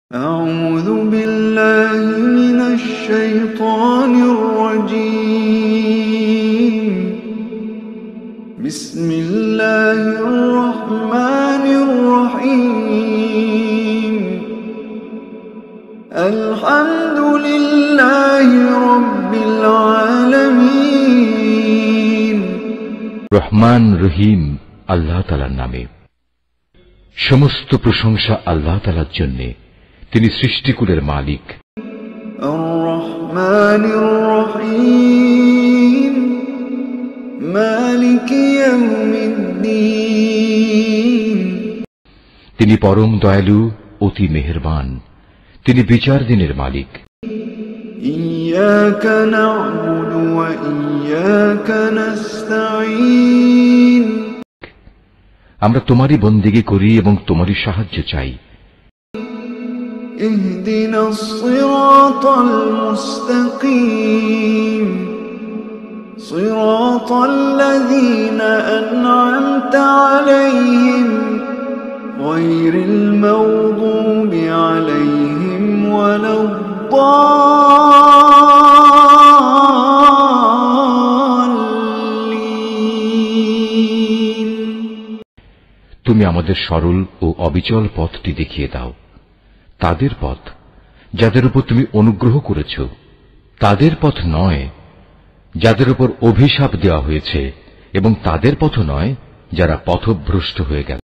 أعوذ بالله من الشيطان الرجيم. بسم الله الرحمن الرحيم. الحمد لله رب العالمين. রহমান রহিম আল্লাহ তাআলার নামে। সমস্ত প্রশংসা আল্লাহ তাআলার জন্য, তিনি সৃষ্টিকুলের মালিক। আর-রহমানির রহিম মালিকি ইয়াউমিদ্দিন। তিনি পরম দয়ালু, অতি মেহেরবান, তিনি বিচার দিনের মালিক। ইয়্যাকা না'বুদু ওয়া ইয়্যাকা নাস্তাঈন। আমরা তোমারই বন্দেগী করি এবং তোমারই সাহায্য চাই। اهدنا الصراط المستقيم صراط الذين أنعمت عليهم غير المغضوب عليهم ولا الضالين। তুমি আমাদের সরল ও অবিচল পথটি দেখিয়ে দাও, তাদের পথ যাদের উপর তুমি অনুগ্রহ করেছ, তাদের পথ নয় যাদের উপর অভিশাপ দেওয়া হয়েছে, এবং তাদের পথ নয় যারা পথভ্রষ্ট হয়ে গেল।